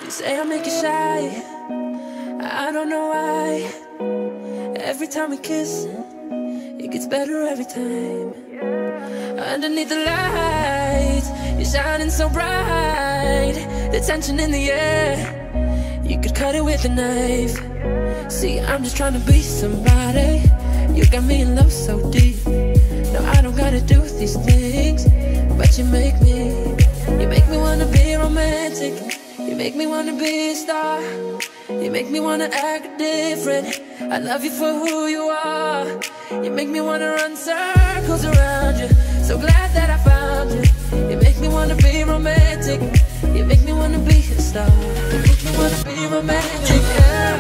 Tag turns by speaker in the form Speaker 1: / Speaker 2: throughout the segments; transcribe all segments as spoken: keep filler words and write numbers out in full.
Speaker 1: You say I make you shy, I don't know why. Every time we kiss, it gets better every time. Underneath the lights, you're shining so bright. The tension in the air, you could cut it with a knife. See, I'm just trying to be somebody. You got me in love so deep. No, I don't gotta do these things, but you make me, you make me wanna be romantic. You make me wanna be a star. You make me wanna act different. I love you for who you are. You make me wanna run circles around you. So glad that I found you. You make me wanna be romantic. You make me wanna be a star. You make me wanna be romantic, yeah.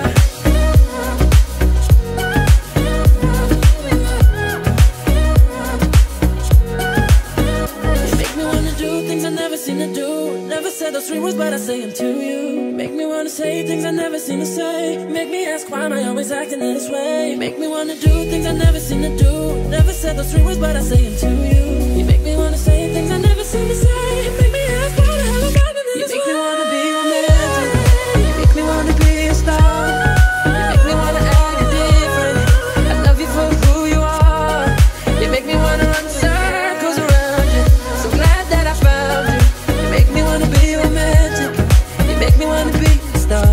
Speaker 1: Never said those three words, but I say them to you. Make me wanna say things I never seen to say. Make me ask why am I always acting this way. Make me wanna do things I never seen to do. Never said those three words, but I say them to you. You make me wanna say things I never seen to say. Make me ask why the hell am I acting this way. You make me wanna be romantic. You make me wanna be a star. You make me wanna act different. I love you for who you are. You make me wanna run circles around you. So glad that I found you. Make me wanna be romantic. You make me wanna be a star.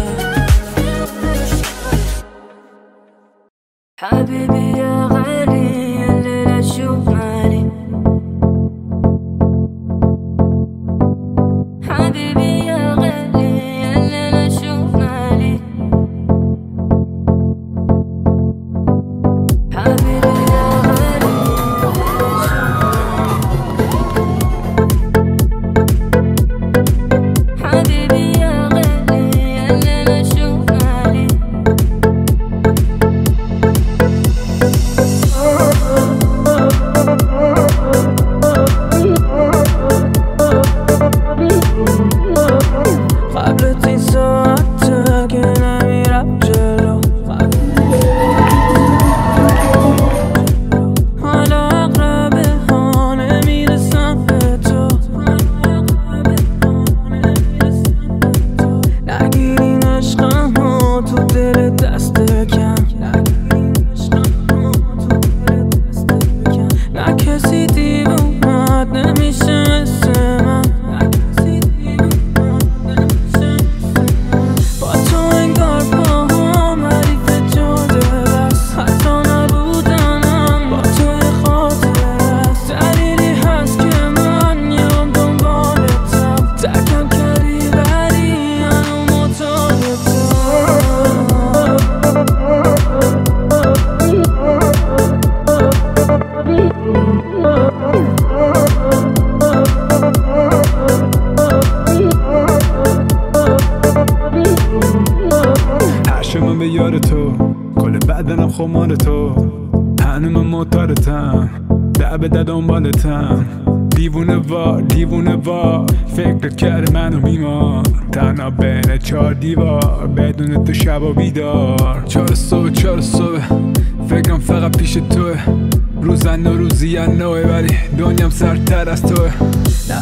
Speaker 1: حبيبي يا غالي الليلة شوف مالي. حبيبي يا غالي الليلة شوف مالي. حبيبي يا غالي حبيبي يا غالي الليلة شوف مالي. قبلتي ساعتك أنا میرم جلو. حالا اقربه ها نمیرسم به تو. نگیرین عشقم ها تو دل دست کم. نه کسی دیوونت نمیشه مثل من. با تو انگار پاهم حریف جاده است. حتی نبودنم با تو خاطره است. دلیلی هست که من میام دنبالتم. تکم کردی ولی هنوز معتادتم.
Speaker 2: عشقم به یار تو، کل بدنم خمار تو. هنوز من معتادتم، ده به ده دنبالتم. دیوونه وار دیوونه وار فکرت کرده منو میمار. تنها بین چهار دیوار بدون تو شب و بیدار. چهار صبح چهار صبح فکرم فقط پیش توه. روزن و روزی نوه ولی دنیام سرتر از توه.
Speaker 1: نه